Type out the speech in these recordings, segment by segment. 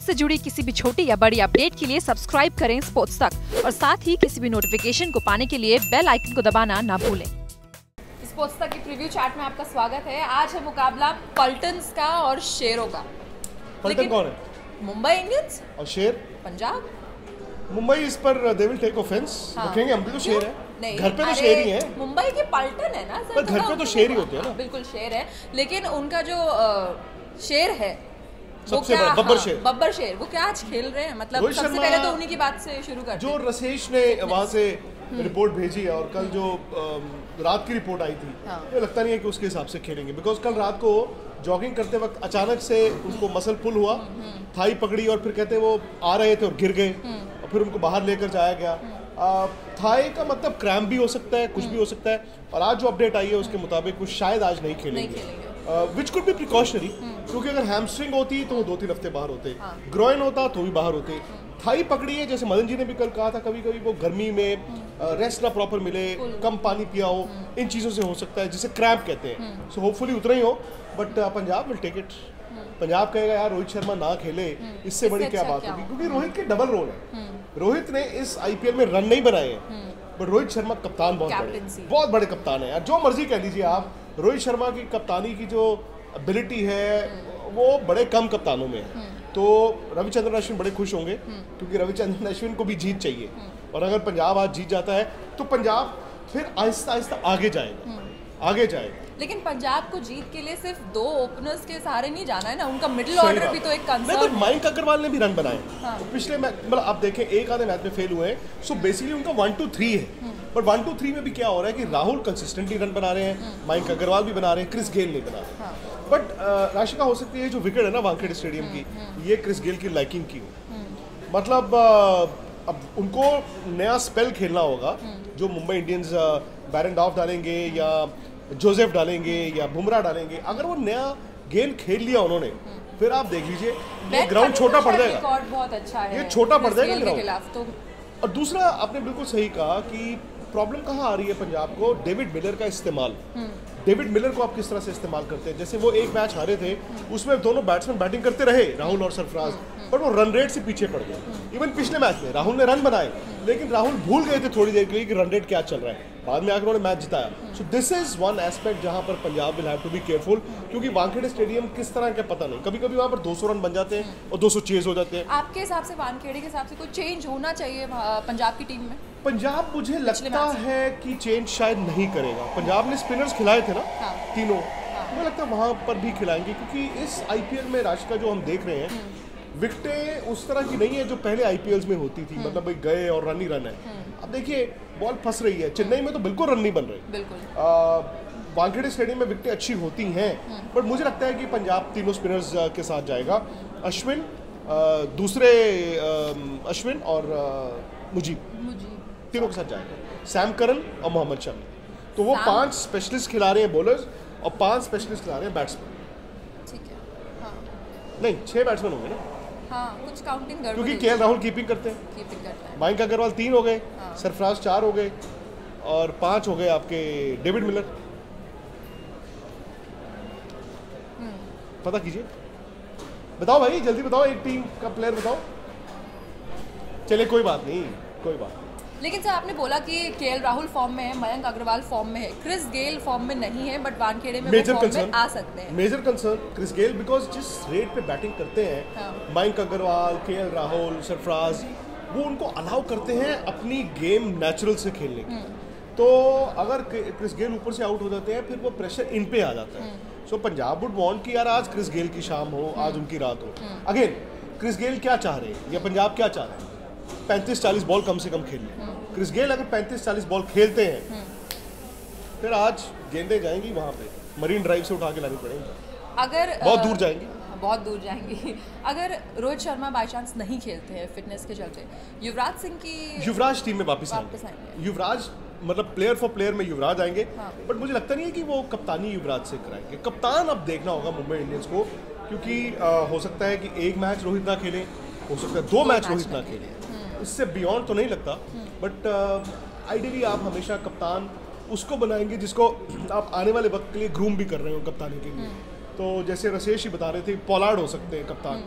Sports से जुड़ी किसी भी छोटी या बड़ी अपडेट के लिए सब्सक्राइब करें स्पोर्ट्स तक और साथ ही किसी भी नोटिफिकेशन को पाने के लिए बेल आइकन को दबाना ना भूलें। स्पोर्ट्स तक की प्रीव्यू चैट में आपका स्वागत है। आज है मुकाबला पल्टन्स का और शेरों का। पल्टन कौन है? मुंबई इंडियंस और शेर पंजाब। मुंबई इस पर दे विल टेक ऑफेंस। रखेंगे हम भी तो शेर है। नहीं, घर पे तो शेर ही है। मुंबई के पल्टन है ना सर, पर घर पे तो शेर ही होते हैं ना। बिल्कुल शेर है, लेकिन उनका जो शेर है सबसे बड़ा बब्बर शेर। बब्बर शेर वो क्या आज खेल रहे हैं? मतलब सबसे पहले तो उन्हीं की बात से शुरू करते हैं। जो रसेश ने वहाँ से रिपोर्ट भेजी है और कल जो रात की रिपोर्ट आई थी, ये लगता नहीं है कि उसके हिसाब से खेलेंगे। बिकॉज कल रात को जॉगिंग करते वक्त अचानक से उनको मसल पुल हुआ, थाई पकड़ी और फिर कहते वो आ रहे थे और गिर गए और फिर उनको बाहर लेकर जाया गया। थाई का मतलब क्रैम्प भी हो सकता है, कुछ भी हो सकता है। और आज जो अपडेट आई है उसके मुताबिक वो शायद आज नहीं खेलेंगे। विच कुड बी प्रिकॉशनरी, क्योंकि अगर हैमस्ट्रिंग होती तो वो 2-3 हफ्ते बाहर होते, ग्रोइन होता तो भी बाहर होते। थाई पकड़ी है, जैसे मदन जी ने भी कल कहा था, कभी कभी वो गर्मी में रेस्ट ना प्रॉपर मिले, कम पानी पिया हो, इन चीज़ों से हो सकता है, जिसे क्रैम्प कहते हैं। सो होपफुली उतना ही हो, but Punjab will take it. Punjab कहेगा यार रोहित शर्मा ना खेले, इससे बड़ी क्या बात होगी, क्योंकि रोहित के डबल रोल है। रोहित ने इस आईपीएल में रन नहीं बनाए हैं, बट रोहित शर्मा कप्तान बहुत बड़े कप्तान है यार। जो मर्जी कह लीजिए आप, रोहित शर्मा की कप्तानी की जो एबिलिटी है वो बड़े कम कप्तानों में है। तो रविचंद्रन अश्विन बड़े खुश होंगे, क्योंकि रविचंद्रन अश्विन को भी जीत चाहिए। और अगर पंजाब आज जीत जाता है तो पंजाब फिर आहिस्ता आहिस्ता आगे जाएगा। लेकिन पंजाब को जीत के लिए सिर्फ 2 ओपनर्स के सहारे नहीं जाना है ना, उनका मिडिल ऑर्डर भी तो एक कंसर्न है। मयंक अग्रवाल ने भी रन बनाए। तो पिछले मैच मतलब आप देखें एक आधे मैच में फेल हुए हैं। सो बेसिकली उनका 1-2-3 है, पर 1-2-3 में भी क्या हो रहा है कि राहुल कंसिस्टेंटली रन बना रहे हैं, मयंक अग्रवाल भी बना रहे हैं, क्रिस गेल नहीं बना रहे। बट राशिका हो सकती है जो विकेट है ना वानखेड़े स्टेडियम की, ये क्रिस गेल की लाइकिंग की हो। मतलब अब उनको नया स्पेल खेलना होगा। जो मुंबई इंडियंस बैरन डॉफ डालेंगे या जोसेफ डालेंगे या बुमराह डालेंगे, अगर वो नया गेम खेल लिया उन्होंने, फिर आप देख लीजिए ये ग्राउंड छोटा पड़ जाएगा। रिकॉर्ड बहुत अच्छा है, ये छोटा पड़ जाएगा ग्राउंड। तो और दूसरा आपने बिल्कुल सही कहा कि प्रॉब्लम कहाँ आ रही है पंजाब को, डेविड मिलर का इस्तेमाल। डेविड मिलर को आप किस तरह से इस्तेमाल करते हैं? जैसे वो एक मैच हारे थे, उसमें दोनों बैट्समैन बैटिंग करते रहे, राहुल और सरफराज, पर वो रन रेट से पीछे पड़ गए। इवन पिछले मैच में राहुल ने रन बनाए, लेकिन राहुल भूल गए थे थोड़ी देर के लिए कि रन रेट क्या चल रहा है। बाद में आकर उन्होंने मैच जिताया। So this is one aspect जहां पर Punjab will have to be careful, क्योंकि वानखेड़े स्टेडियम किस तरह का पता नहीं, कभी कभी वहां पर 200 रन बन जाते हैं और 200 चेज हो जाते हैं। आपके हिसाब से वानखेड़े के हिसाब से कोई चेंज होना चाहिए पंजाब की टीम में? पंजाब मुझे लगता है कि चेंज शायद नहीं करेगा। पंजाब ने स्पिनर्स खिलाए थे ना, तीनों, मुझे लगता है वहाँ पर भी खिलाएंगे, क्योंकि इस आईपीएल में राशिका जो हम देख रहे हैं, विकेटें उस तरह की नहीं है जो पहले आईपीएल्स में होती थी। मतलब भाई गए और रन ही रन है। अब देखिए बॉल फंस रही है, चेन्नई में तो बिल्कुल रन नहीं बन रहे। वानखेड़े स्टेडियम में विकेटें अच्छी होती हैं, बट मुझे लगता है कि पंजाब तीनों स्पिनर्स के साथ जाएगा। अश्विन, दूसरे अश्विन और मुजीब, तीनों के साथ जाएगा। सैम करन और मोहम्मद शमी। तो वो 5 स्पेशलिस्ट खिला रहे हैं बॉलर्स और 5 स्पेशलिस्ट खिला रहे हैं बैट्समैन। ठीक है। नहीं, 6 बैट्समैन होंगे ना। कुछ काउंटिंग गड़बड़, क्योंकि केएल राहुल कीपिंग करते हैं, मयंक अग्रवाल 3 हो गए, सरफराज 4 हो गए और 5 हो गए आपके डेविड मिलर। पता कीजिए, बताओ भाई जल्दी बताओ, एक टीम का प्लेयर बताओ। चलिए कोई बात नहीं। लेकिन सर आपने बोला कि केएल राहुल फॉर्म में है, मयंक अग्रवाल फॉर्म में है, क्रिस गेल फॉर्म में नहीं है, बट वानखेड़े में वो फॉर्म में आ सकते हैं। Major concern Chris Gayle, because जिस रेट पे बैटिंग करते हैं मयंक अग्रवाल, केएल राहुल, सरफराज, वो उनको अलाउ करते हैं अपनी गेम नेचुरल से खेलने की। तो अगर क्रिस गेल ऊपर से आउट हो जाते हैं, फिर वो प्रेशर इन पे आ जाता है। सो पंजाब वुड वांट कि यार आज क्रिस गेल की शाम हो, आज उनकी रात हो। अगेन क्रिस गेल क्या चाह रहे हैं या पंजाब क्या चाह रहे हैं? 35-40 बॉल कम से कम खेल लें। क्रिस गेल अगर 35-40 बॉल खेलते हैं, फिर आज गेंदें जाएंगी वहाँ पे, मरीन ड्राइव से उठा के लानी पड़ेंगी। अगर बहुत दूर जाएंगी। अगर रोहित शर्मा बाई चांस नहीं खेलते हैं फिटनेस के चलते, युवराज टीम में वापस आएंगे। युवराज मतलब प्लेयर फॉर प्लेयर में युवराज आएंगे, बट मुझे लगता नहीं है कि वो कप्तानी युवराज से कराएंगे। कप्तान अब देखना होगा मुंबई इंडियंस को, क्योंकि हो सकता है कि एक मैच रोहित ना खेले, हो सकता है 2 मैच रोहित ना खेले, इससे बियॉन्ड तो नहीं लगता। बट आइडियली आप हमेशा कप्तान उसको बनाएंगे जिसको आप आने वाले वक्त के लिए ग्रूम भी कर रहे हो कप्तानी के लिए। तो जैसे रसेश ही बता रहे थे, पोलार्ड हो सकते हैं कप्तान,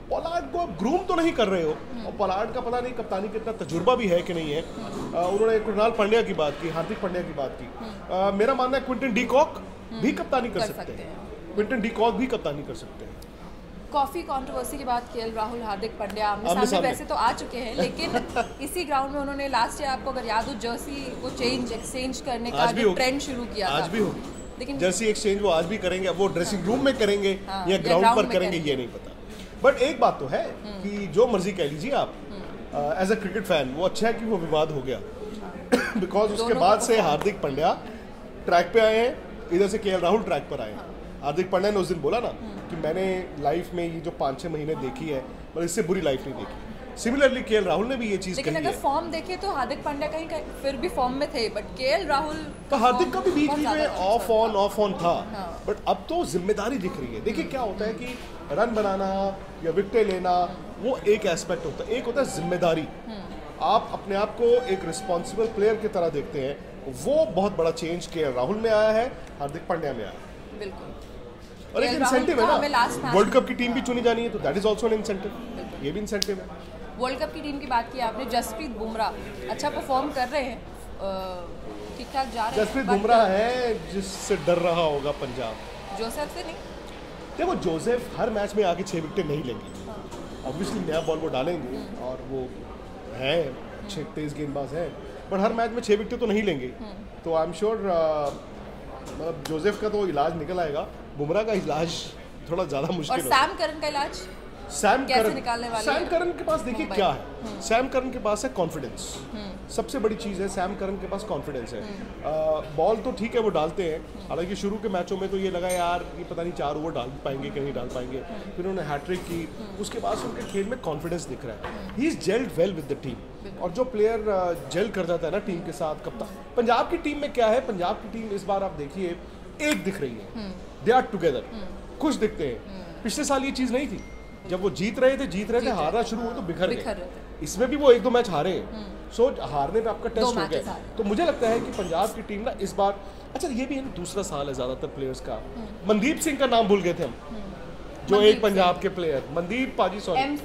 पोलार्ड को आप ग्रूम तो नहीं कर रहे हो, और पोलार्ड का पता नहीं कप्तानी कितना तजुर्बा भी है कि नहीं है। उन्होंने कृणाल पांड्या की बात की, हार्दिक पांड्या की बात की। मेरा मानना है क्विंटन डी कॉक भी कप्तानी कर सकते हैं, क्विंटन डी कॉक भी कप्तानी कर सकते हैं। कॉफी कंट्रोवर्सी के बाद केएल राहुल, हार्दिक पांड्या आमने सामने वैसे तो आ चुके हैं, लेकिन इसी ग्राउंड में उन्होंने लास्ट ईयर, आपको अगर याद हो, जर्सी को एक्सचेंज करने का जो ट्रेंड शुरू किया था। आज भी होगी, लेकिन जर्सी एक्सचेंज वो आज भी करेंगे। वो ड्रेसिंग रूम में करेंगे या ग्राउंड पर करेंगे ये नहीं पता। बट एक बात तो है कि जो मर्जी कह लीजिए आप, एज अ क्रिकेट फैन वो अच्छा है कि वो विवाद हो गया, बिकॉज उसके बाद से हार्दिक पांड्या ट्रैक पे आए हैं, इधर से केएल राहुल ट्रैक पर आए हैं। हार्दिक पांड्या ने उस दिन बोला ना कि मैंने लाइफ में ये जो 5-6 महीने देखी है, मतलब इससे बुरी लाइफ नहीं देखी। सिमिलरली केएल राहुल ने भी ये चीज कही है। लेकिन अगर फॉर्म देखे तो हार्दिक पांड्या कहीं फिर भी फॉर्म में थे, बट केएल राहुल का हार्दिक का भी बीच में ऑफ ऑन था। बट अब तो जिम्मेदारी दिख रही है। देखिए क्या होता है कि रन बनाना या विकेट लेना वो एक एस्पेक्ट होता है, एक होता है जिम्मेदारी। आप अपने आप को एक रिस्पॉन्सिबल प्लेयर की तरह देखते हैं, वो बहुत बड़ा चेंज केएल राहुल में आया है, हार्दिक पांड्या में आया है। बिल्कुल। और एक इंसेंटिव है ना, वर्ल्ड कप की टीम भी चुनी जानी है, तो that is also an incentive, ये भी इंसेंटिव है। वर्ल्ड कप की टीम की बात की आपने, जसप्रीत बुमराह अच्छा परफॉर्म कर रहे हैं, ठीक ठाक जा रहे हैं। जसप्रीत बुमराह है जिससे डर रहा होगा पंजाब, जोसेफ से नहीं। देखो जोसेफ हर मैच में आके 6 विकेट नहीं लेंगे, ऑब्वियसली नया बॉल वो डालेंगे और वो है अच्छे तेज गेंदबाज है, बट हर मैच में 6 विकेट तो नहीं लेंगे। तो आई एम श्योर मतलब जोसेफ का तो इलाज निकल आएगा, बुमराह का इलाज थोड़ा ज्यादा मुश्किल है। और सैम करन का इलाज सैम करन के पास देखिए क्या है, सैम करन के पास है कॉन्फिडेंस, सबसे बड़ी चीज़ है सैम करन के पास कॉन्फिडेंस है। बॉल तो ठीक है वो डालते हैं, हालांकि शुरू के मैचों में तो ये लगा यार ये पता नहीं 4 ओवर डाल पाएंगे कि नहीं डाल पाएंगे, फिर उन्होंने हैट्रिक की, उसके बाद उनके खेल में कॉन्फिडेंस दिख रहा है। He is gelled well with the team, और जो प्लेयर जेल कर जाता है ना टीम के साथ, कप्तान। पंजाब की टीम में क्या है, पंजाब की टीम इस बार आप देखिए एक दिख रही है, दे आर टुगेदर, खुश दिखते हैं। पिछले साल ये चीज़ नहीं थी, जब वो जीत रहे थे हारना शुरू हो तो बिखर गए। इसमें भी वो 1-2 मैच हारे हैं, सो हारने पे आपका टेस्ट हो गया। तो मुझे लगता है कि पंजाब की टीम ना इस बार, अच्छा ये भी है दूसरा साल है ज़्यादातर प्लेयर्स का। मनदीप सिंह का नाम भूल गए थे हम, जो एक पंजाब के प्लेयर, मनदीप पाजी, सॉरी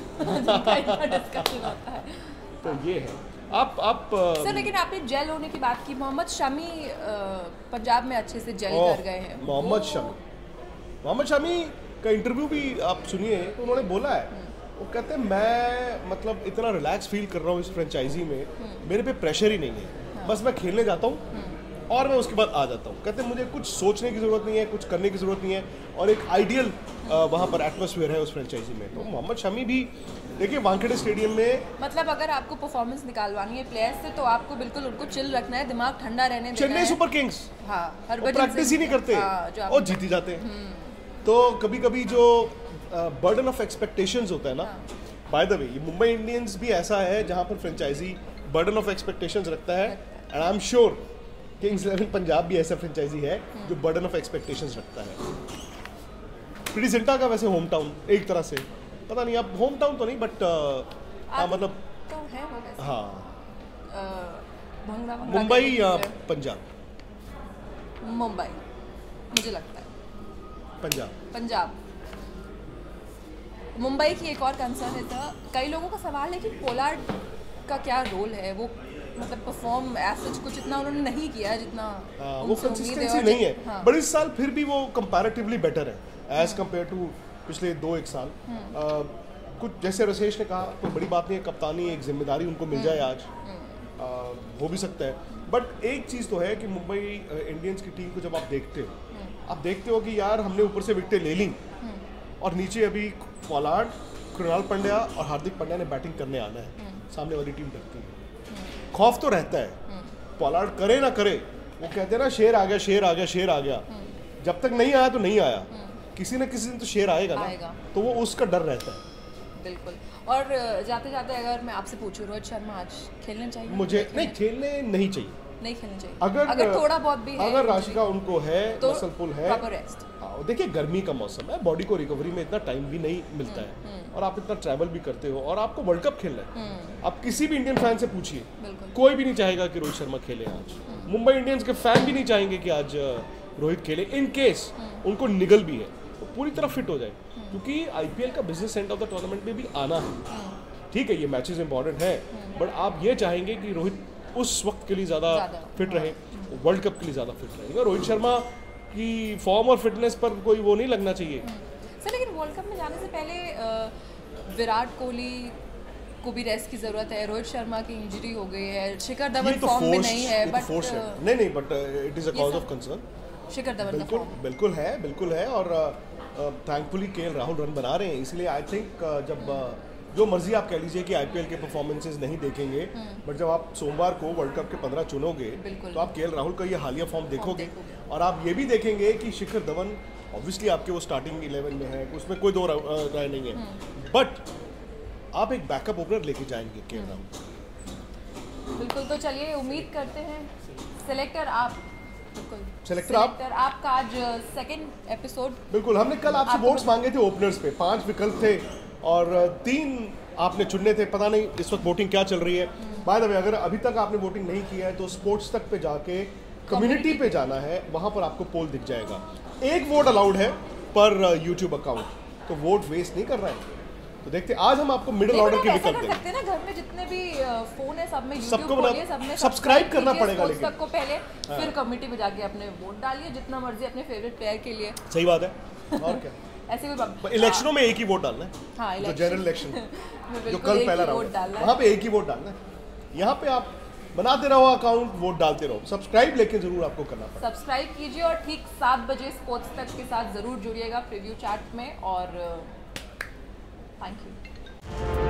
तो ये है आप सर। लेकिन आपने जेल होने की बात की, मोहम्मद शमी पंजाब में अच्छे से जेल कर गए हैं। मोहम्मद शमी का इंटरव्यू भी आप सुनिए, तो उन्होंने बोला है, वो कहते हैं मैं मतलब इतना रिलैक्स फील कर रहा हूँ इस फ्रेंचाइजी में, मेरे पे प्रेशर ही नहीं है, बस मैं खेलने जाता हूँ और मैं उसके बाद आ जाता हूँ। कहते हैं मुझे कुछ सोचने की ज़रूरत नहीं है, कुछ करने की ज़रूरत नहीं है, और एक आइडियल वहाँ पर एटमॉस्फेयर है उस फ्रेंचाइजी में। तो मोहम्मद शमी भी देखिए वानखेड़े स्टेडियम में, मतलब अगर आपको परफॉर्मेंस निकालवानी है प्लेयर्स से, तो आपको बिल्कुल उनको चिल रखना है, दिमाग ठंडा रहने देना है। चेन्नई सुपर किंग्स प्रैक्टिस ही नहीं करते और जीती जाते हैं। तो कभी कभी जो बर्डन ऑफ एक्सपेक्टेशंस होता है ना, बाय द वे ये मुंबई इंडियंस भी ऐसा है जहां पर फ्रेंचाइजी बर्डन ऑफ एक्सपेक्टेशंस रखता है, and I am sure Kings 11 Punjab भी ऐसा फ्रेंचाइजी है जो बर्डन ऑफ एक्सपेक्टेशंस रखता है। प्रीजिंटा का वैसे होम टाउन एक तरह से, पता नहीं अब होम टाउन तो नहीं, बट मतलब तो है वो वैसे। मुंबई या पंजाब, मुंबई मुझे लगता है, पंजाब मुंबई की एक और कंसर्न है था, कई लोगों का सवाल है कि पोलार्ड का क्या रोल है, वो मतलब परफॉर्म एज कुछ इतना उन्होंने नहीं किया जितना वो कंसिस्टेंसी नहीं है, बट इस साल फिर भी वो कंपैरेटिवली बेटर है एज कंपेयर टू पिछले 2-1 साल। कुछ जैसे रसेश ने कहा, कोई बड़ी बात नहीं है, कप्तानी एक जिम्मेदारी उनको मिल जाए आज, हो भी सकता है। बट एक चीज़ तो है कि मुंबई इंडियंस की टीम को जब आप देखते हो कि यार हमने ऊपर से विकेटें ले ली और नीचे अभी पोलार्ड, कृणाल पांड्या और हार्दिक पांड्या ने बैटिंग करने आना है, सामने वाली टीम डरती है, खौफ तो रहता है। पोलार्ड करे ना करे, वो कहते हैं ना शेर आ गया, शेर आ गया, शेर आ गया, जब तक नहीं आया तो नहीं आया, किसी न किसी दिन तो शेर आएगा ना, तो वो उसका डर रहता है। बिल्कुल। और जाते जाते अगर मैं आपसे पूछूं, रोहित शर्मा आज खेलना चाहिए? मुझे नहीं, खेलने नहीं चाहिए, नहीं खेलना चाहिए। अगर थोड़ा बहुत भी है, अगर राशिका उनको है तो मसल पुल है, प्रॉपर रेस्ट। देखिए गर्मी का मौसम है, बॉडी को रिकवरी में इतना टाइम भी नहीं मिलता है, और आप इतना ट्रैवल भी करते हो, और आपको वर्ल्ड कप खेलना है। आप किसी भी इंडियन फैन से पूछिए, कोई भी नहीं चाहेगा कि रोहित शर्मा खेले आज। मुंबई इंडियंस के फैन भी नहीं चाहेंगे कि आज रोहित खेले। इन केस उनको निगल भी है तो पूरी तरह फिट हो जाए, क्योंकि IPL का business end of the tournament में भी आना है। ठीक है, ये मैचेस इंपॉर्टेंट है, बट आप ये चाहेंगे कि रोहित उस वक्त के लिए ज़्यादा फिट रहे, वर्ल्ड कप के लिए ज़्यादा फिट रहेगा। रोहित शर्मा की फॉर्म और फिटनेस पर कोई वो नहीं लगना चाहिए सर। लेकिन वर्ल्ड कप में जाने से पहले विराट कोहली को भी रेस्ट की जरूरत है, रोहित शर्मा की इंजरी हो गई है, शिखर धवन फॉर्म में नहीं है, बट नहीं but it is a cause of concern. Shikhar Dhawan बिल्कुल है और थैंकफुली केएल राहुल रन बना रहे हैं, इसलिए आई थिंक जब जो मर्जी आप कह लीजिए कि IPL के परफॉर्मेंसेस नहीं देखेंगे, बट जब आप सोमवार को वर्ल्ड कप के 15 चुनोगे तो आप केएल राहुल का ये हालिया फॉर्म देखोगे और आप ये भी देखेंगे कि शिखर धवन ऑब्वियसली आपके वो स्टार्टिंग 11 में है, उसमें कोई दो राय नहीं है, बट आप एक बैकअप ओपनर लेके जाएंगे केएल राहुल। बिल्कुल, तो चलिए उम्मीद करते हैं सेलेक्टर आपका आज सेकंड एपिसोड। बिल्कुल, हमने कल आपसे वोट्स मांगे थे ओपनर्स पे, 5 विकल्प थे और 3 आपने चुनने थे। पता नहीं इस वक्त वोटिंग क्या चल रही है। बाय द वे, अगर अभी तक आपने वोटिंग नहीं किया है तो स्पोर्ट्स तक पे जाके कम्युनिटी पे जाना है, वहां पर आपको पोल दिख जाएगा। 1 वोट अलाउड है पर YouTube अकाउंट, तो वोट वेस्ट नहीं कर रहा है। तो देखते आज हम आपको मिडिल ऑर्डर के विकल्प देंगे। सकते हैं ना, घर में जितने भी फोन है सब में सबको सब्सक्राइब करना पड़ेगा, लेकिन सबको पहले फिर कमेटी में जाके अपने वोट डालिए जितना मर्जी अपने फेवरेट प्लेयर के लिए। सही बात है, और क्या ऐसे कोई बात। इलेक्शनों में एक ही वोट डालना है। हाँ, जो जनरल इलेक्शन जो कल पहला राउंड, वहाँ पे एक ही वोट डालना है। यहाँ पे आप बनाते रहो अकाउंट, वोट डालते रहो, सब्सक्राइब लेकिन जरूर आपको करना पड़ेगा। सब्सक्राइब कीजिए और ठीक 7 बजे स्पोर्ट्स तक के साथ जरूर जुड़िएगा प्रीव्यू चैट में, और थैंक यू।